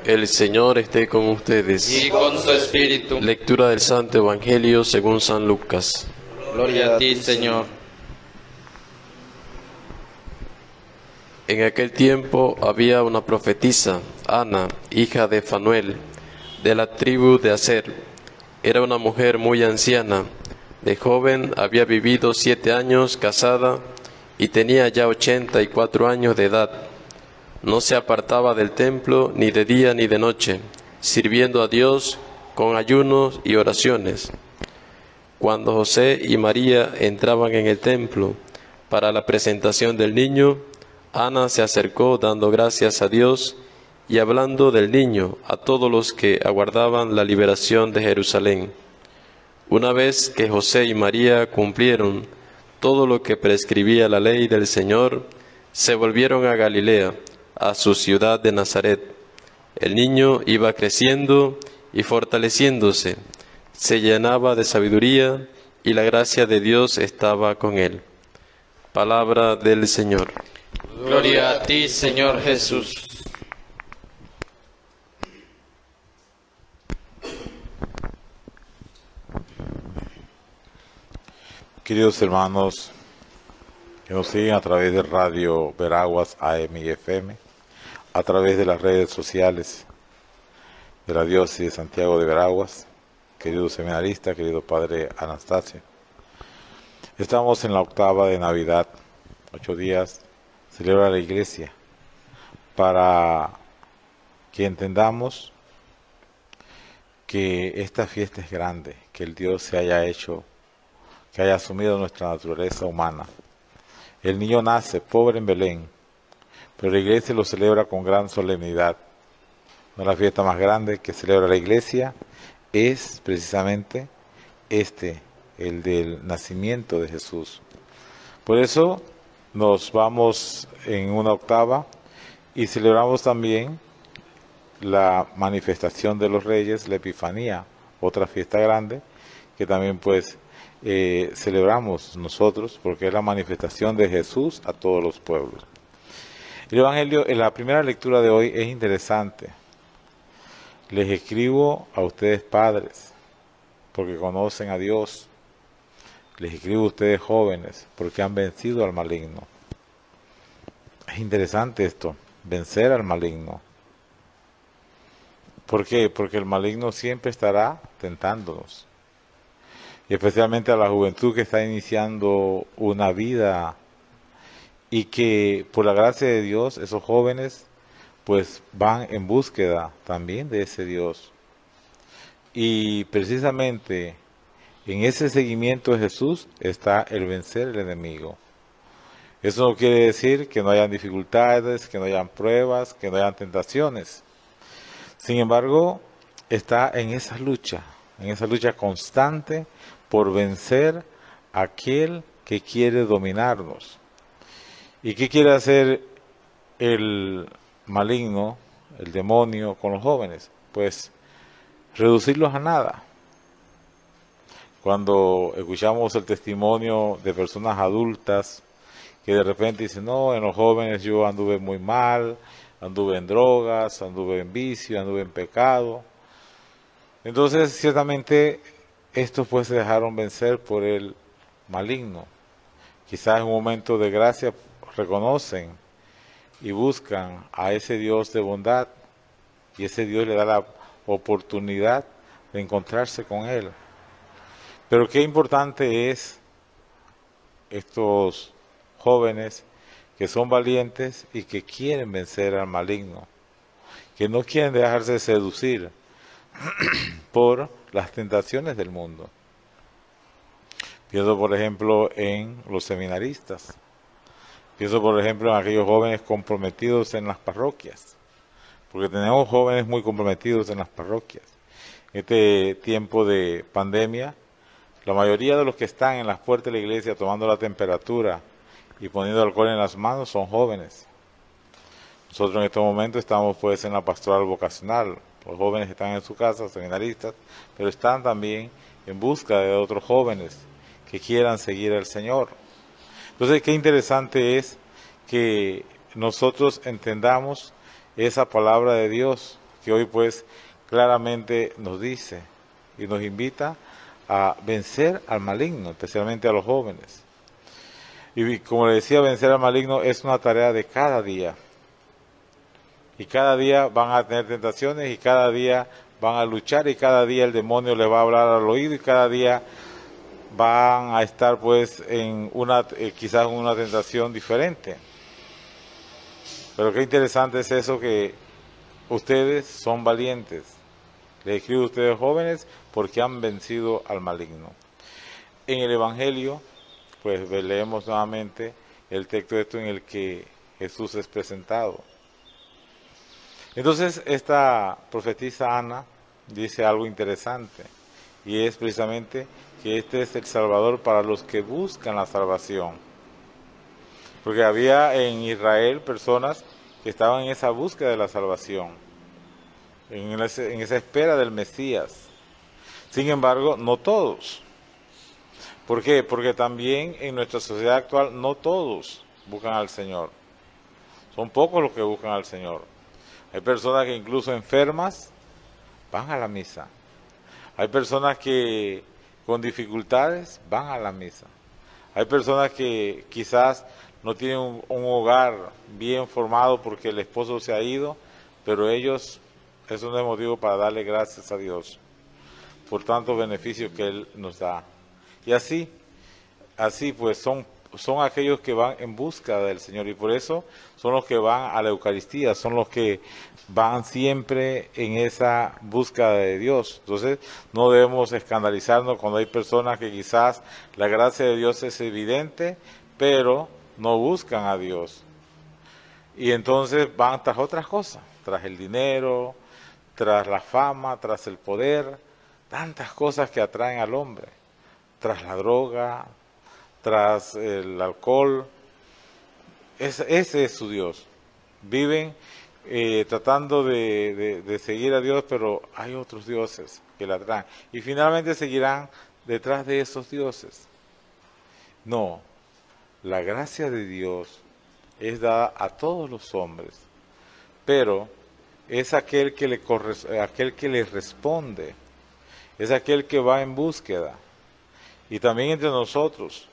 El Señor esté con ustedes. Y con tu espíritu. Lectura del Santo Evangelio según San Lucas. Gloria a ti, Señor. En aquel tiempo había una profetisa, Ana, hija de Fanuel, de la tribu de Aser. Era una mujer muy anciana. De joven había vivido 7 años casada y tenía ya 84 años de edad. No se apartaba del templo ni de día ni de noche, sirviendo a Dios con ayunos y oraciones. Cuando José y María entraban en el templo para la presentación del niño, Ana se acercó dando gracias a Dios y hablando del niño a todos los que aguardaban la liberación de Jerusalén. Una vez que José y María cumplieron todo lo que prescribía la ley del Señor, se volvieron a Galilea, a su ciudad de Nazaret. El niño iba creciendo y fortaleciéndose, se llenaba de sabiduría y la gracia de Dios estaba con él. Palabra del Señor. Gloria a ti, Señor Jesús. Queridos hermanos que nos siguen a través de Radio Veraguas AM y FM, a través de las redes sociales de la Diócesis de Santiago de Veraguas, querido seminarista, querido Padre Anastasio. Estamos en la octava de Navidad, 8 días, celebra la Iglesia, para que entendamos que esta fiesta es grande, que el Dios se haya hecho, que haya asumido nuestra naturaleza humana. El niño nace pobre en Belén, pero la Iglesia lo celebra con gran solemnidad. Una de las fiestas más grandes que celebra la Iglesia es precisamente el del nacimiento de Jesús. Por eso nos vamos en una octava y celebramos también la manifestación de los Reyes, la Epifanía, otra fiesta grande que también celebramos nosotros porque es la manifestación de Jesús a todos los pueblos. El Evangelio en la primera lectura de hoy es interesante. Les escribo a ustedes padres porque conocen a Dios. Les escribo a ustedes jóvenes porque han vencido al maligno. Es interesante esto, vencer al maligno. ¿Por qué? Porque el maligno siempre estará tentándonos. Y especialmente a la juventud que está iniciando una vida y que por la gracia de Dios, esos jóvenes pues van en búsqueda también de ese Dios. Y precisamente en ese seguimiento de Jesús está el vencer el enemigo. Eso no quiere decir que no hayan dificultades, que no hayan pruebas, que no hayan tentaciones. Sin embargo, está en esa lucha constante por vencer a aquel que quiere dominarnos. ¿Y qué quiere hacer el maligno, el demonio, con los jóvenes? Pues reducirlos a nada. Cuando escuchamos el testimonio de personas adultas que de repente dicen, no, en los jóvenes yo anduve muy mal, anduve en drogas, anduve en vicio, anduve en pecado. Entonces, ciertamente, estos pues se dejaron vencer por el maligno. Quizás en un momento de gracia reconocen y buscan a ese Dios de bondad y ese Dios le da la oportunidad de encontrarse con Él. Pero qué importante es estos jóvenes que son valientes y que quieren vencer al maligno, que no quieren dejarse seducir por las tentaciones del mundo. Pienso, por ejemplo, en los seminaristas. Pienso, por ejemplo, en aquellos jóvenes comprometidos en las parroquias, porque tenemos jóvenes muy comprometidos en las parroquias. En este tiempo de pandemia, la mayoría de los que están en las puertas de la iglesia tomando la temperatura y poniendo alcohol en las manos son jóvenes. Nosotros en este momento estamos pues en la pastoral vocacional. Los jóvenes están en su casa, seminaristas, pero están también en busca de otros jóvenes que quieran seguir al Señor. Entonces, qué interesante es que nosotros entendamos esa palabra de Dios que hoy pues claramente nos dice y nos invita a vencer al maligno, especialmente a los jóvenes. Y como le decía, vencer al maligno es una tarea de cada día. Y cada día van a tener tentaciones y cada día van a luchar y cada día el demonio les va a hablar al oído y cada día van a estar pues en una quizás una tentación diferente. Pero qué interesante es eso, que ustedes son valientes. Les escribo a ustedes jóvenes porque han vencido al maligno. En el Evangelio pues leemos nuevamente el texto en el que Jesús es presentado. Entonces esta profetisa Ana dice algo interesante, y es precisamente que este es el Salvador para los que buscan la salvación. Porque había en Israel personas que estaban en esa búsqueda de la salvación, en esa espera del Mesías. Sin embargo, no todos. ¿Por qué? Porque también en nuestra sociedad actual no todos buscan al Señor. Son pocos los que buscan al Señor. Hay personas que incluso enfermas van a la misa. Hay personas que con dificultades van a la misa. Hay personas que quizás no tienen un hogar bien formado porque el esposo se ha ido, pero ellos, eso no es motivo para darle gracias a Dios por tantos beneficios que Él nos da. Y así pues son aquellos que van en busca del Señor, y por eso son los que van a la Eucaristía, son los que van siempre en esa búsqueda de Dios. Entonces no debemos escandalizarnos cuando hay personas que quizás la gracia de Dios es evidente, pero no buscan a Dios. Y entonces van tras otras cosas, tras el dinero, tras la fama, tras el poder, tantas cosas que atraen al hombre, tras la droga, tras el alcohol. Ese es su Dios. Viven tratando de seguir a Dios, pero hay otros dioses que la atraen. Y finalmente seguirán detrás de esos dioses. No, la gracia de Dios es dada a todos los hombres, pero es aquel que le responde, es aquel que va en búsqueda. Y también entre nosotros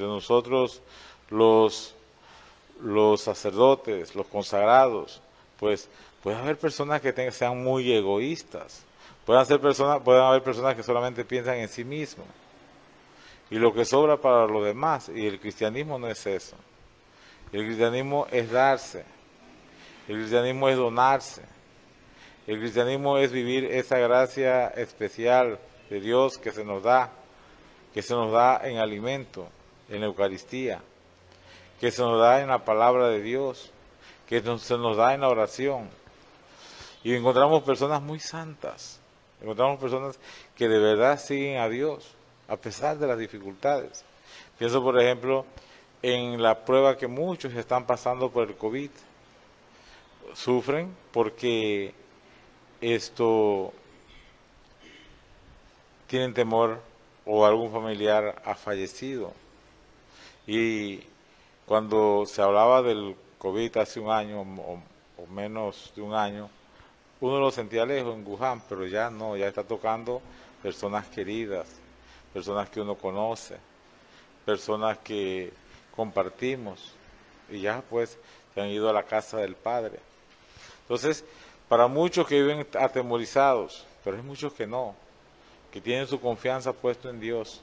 los sacerdotes, los consagrados, pues puede haber personas que sean muy egoístas, pueden haber personas que solamente piensan en sí mismos y lo que sobra para los demás. Y el cristianismo no es eso. El cristianismo es darse, el cristianismo es donarse, el cristianismo es vivir esa gracia especial de Dios que se nos da en alimento, en la Eucaristía, que se nos da en la palabra de Dios, que se nos da en la oración. Y encontramos personas muy santas, encontramos personas que de verdad siguen a Dios, a pesar de las dificultades. Pienso, por ejemplo, en la prueba que muchos están pasando por el COVID. Sufren porque tienen temor o algún familiar ha fallecido. Y cuando se hablaba del COVID hace un año o menos de un año, uno lo sentía lejos en Wuhan, pero ya no, ya está tocando personas queridas, personas que uno conoce, personas que compartimos y ya pues se han ido a la casa del Padre. Entonces, para muchos que viven atemorizados, pero hay muchos que no, que tienen su confianza puesta en Dios.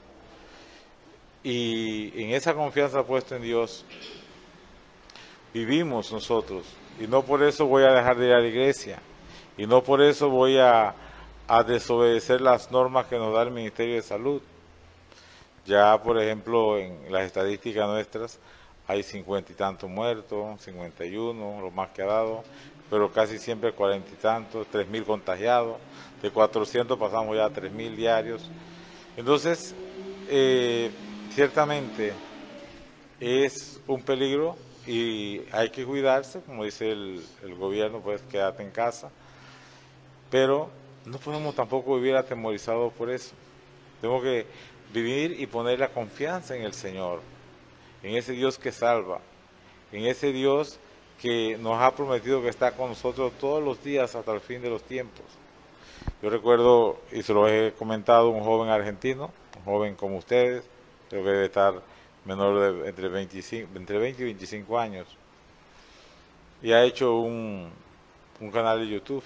Y en esa confianza puesta en Dios vivimos nosotros. Y no por eso voy a dejar de ir a la iglesia. Y no por eso voy a desobedecer las normas que nos da el Ministerio de Salud. Ya, por ejemplo, en las estadísticas nuestras hay 50 y tantos muertos, 51, lo más que ha dado, pero casi siempre 40 y tantos, 3.000 contagiados. De 400 pasamos ya a 3.000 diarios. Entonces, ciertamente es un peligro y hay que cuidarse, como dice el gobierno, pues quédate en casa, pero no podemos tampoco vivir atemorizados por eso. Tenemos que vivir y poner la confianza en el Señor, en ese Dios que salva, en ese Dios que nos ha prometido que está con nosotros todos los días hasta el fin de los tiempos. Yo recuerdo, y se lo he comentado, un joven argentino, un joven como ustedes, creo que debe estar menor de entre 20 y 25 años, y ha hecho un canal de YouTube.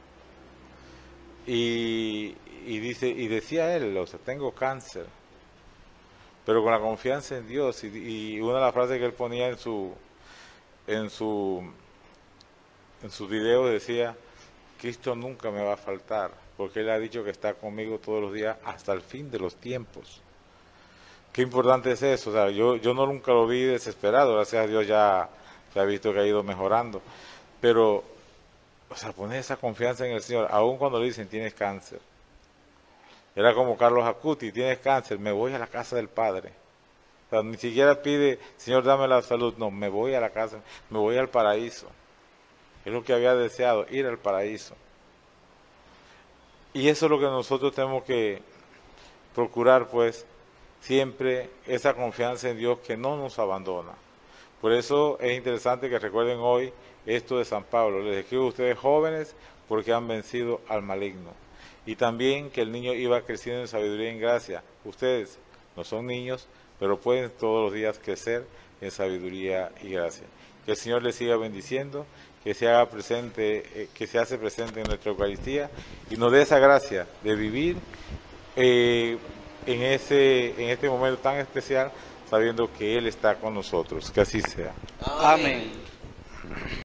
Y decía él, o sea, tengo cáncer, pero con la confianza en Dios. Y una de las frases que él ponía en sus videos decía: Cristo nunca me va a faltar, porque Él ha dicho que está conmigo todos los días hasta el fin de los tiempos. Qué importante es eso. O sea, yo nunca lo vi desesperado, gracias a Dios ya se ha visto que ha ido mejorando, pero, o sea, poner esa confianza en el Señor, aun cuando le dicen tienes cáncer. Era como Carlos Acuti: tienes cáncer, me voy a la casa del Padre. O sea, ni siquiera pide, Señor, dame la salud, no, me voy a la casa, me voy al paraíso. Es lo que había deseado, ir al paraíso. Y eso es lo que nosotros tenemos que procurar, pues, siempre esa confianza en Dios que no nos abandona. Por eso es interesante que recuerden hoy esto de San Pablo: les escribo a ustedes jóvenes porque han vencido al maligno. Y también que el niño iba creciendo en sabiduría y en gracia. Ustedes no son niños, pero pueden todos los días crecer en sabiduría y gracia. Que el Señor les siga bendiciendo, que se haga presente, que se hace presente en nuestra Eucaristía y nos dé esa gracia de vivir en este momento tan especial, sabiendo que Él está con nosotros. Que así sea. Amén.